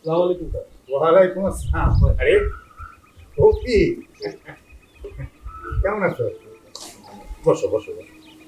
আসসালামু আলাইকুম স্যার। ওয়ালাইকুম আসসালাম। আরে ওকে, কেমন আছো? বসো বসো বসো।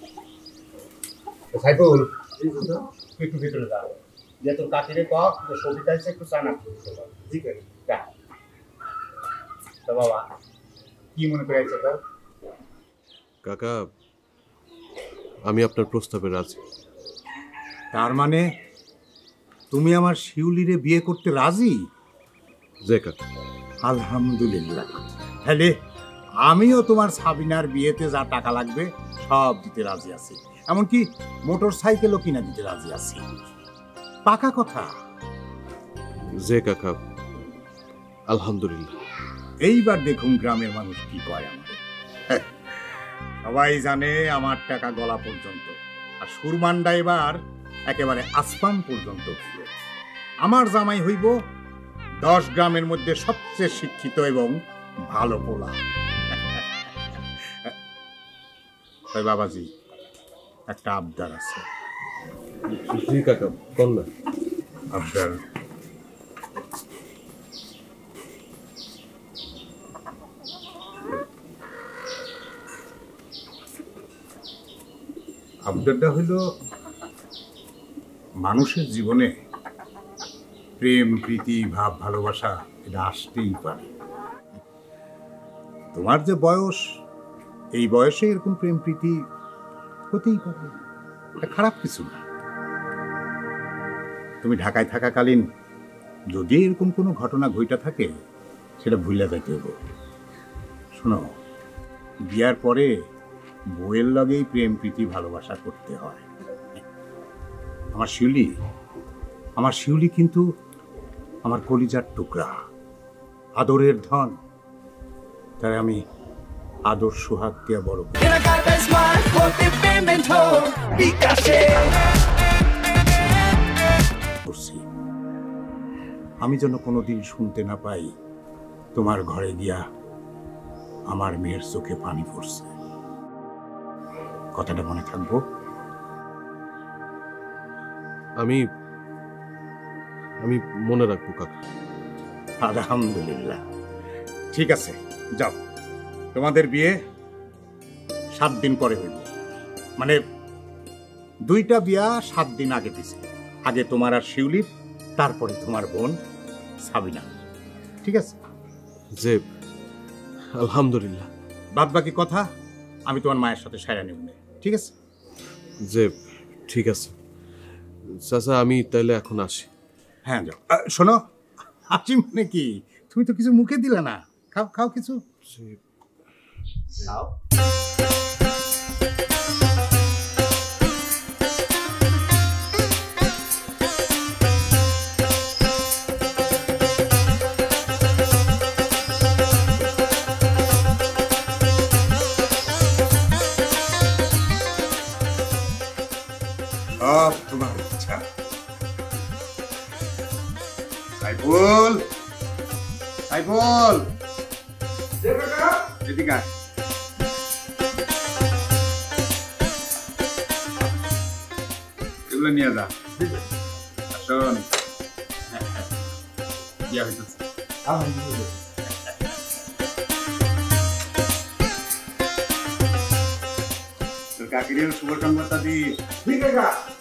সাইফুল, একটু ভিতরে যাও। যে তোর কাকিরে কর যে সবিতা এসে একটু চা নাস্তা দিতে পারো। জি করে যা। তো বাবা কি মনে করে আইছো তো? কাকা, আমি আপনার প্রস্তাবে রাজি। তার মানে তুমি আমার শিউলিরে বিয়ে করতে রাজি? যে কাকা। আলহামদুলিল্লাহ। তাহলে আমিও তোমার সাবিনার বিয়েতে যা টাকা লাগবে সব দিতে রাজি আছি, এমনকি মোটর সাইকেলও কিনা দিতে রাজি আছি। পাকা কথা। যে কাকা, আলহামদুলিল্লাহ। এইবার দেখুন গ্রামের মানুষ কি কয় আমার। সবাই জানে আমার টাকা গলা পর্যন্ত, আর সুরমান্ডা এবার একেবারে আসমান পর্যন্ত ছিল। আমার জামাই হইব 10 গ্রামের মধ্যে সবচেয়ে শিক্ষিত এবং ভালো পোলা। তাই বাবাজি একটা আবদার আছে। জি কাকা, কোন না? আবদার আবদারটা হইল, মানুষের জীবনে প্রেম প্রীতি ভাব ভালোবাসা এটা আসতেই পারে। তোমার যে বয়স, এই বয়সে এরকম প্রেম প্রীতি হতেই পারে, এটা খারাপ কিছু না। তুমি ঢাকায় থাকাকালীন যদি এরকম কোনো ঘটনা ঘইটা থাকে সেটা ভুলে যাইতে হবে। শোনো, বিয়ার পরে বউয়ের লগেই প্রেম প্রীতি ভালোবাসা করতে হয়। আমার শিউলি কিন্তু আমার কলিজার টুকরা, আদরের ধন। তাই আমি আদর সোহাগ দিয়া বড় করছি। আমি যেন কোনোদিন শুনতে না পাই তোমার ঘরে গিয়া আমার মেয়ের চোখে পানি পড়ছে। কথাটা মনে থাকবো? আমি আমি মনে রাখবো কাকা। আলহামদুলিল্লাহ। ঠিক আছে, যাও। তোমাদের বিয়ে 7 দিন পরে হইব, মানে 2টা বিয়া 7 দিন আগে পিছে। আগে তোমার আর শিউলির, তারপরে তোমার বোন সাবিনা। ঠিক আছে? যে আলহামদুলিল্লাহ। বাদ বাকি কথা আমি তোমার মায়ের সাথে সাইরা নেব। ঠিক আছে? যে ঠিক আছে চাচা, আমি তাইলে এখন আসি। হ্যাঁ যাও। শোনো, আসি মানে কি, তুমি তো কিছু মুখে দিলে না। খাও খাও কিছু। খাও। তোমার ইচ্ছা। সাইফুল, সাইফুল, এদিকে আয়। এগুলো নিয়ে যা। শোন, বিয়া হইতেছে। তোর কাকিরের শুভকামনা দিই। ঠিক আছে।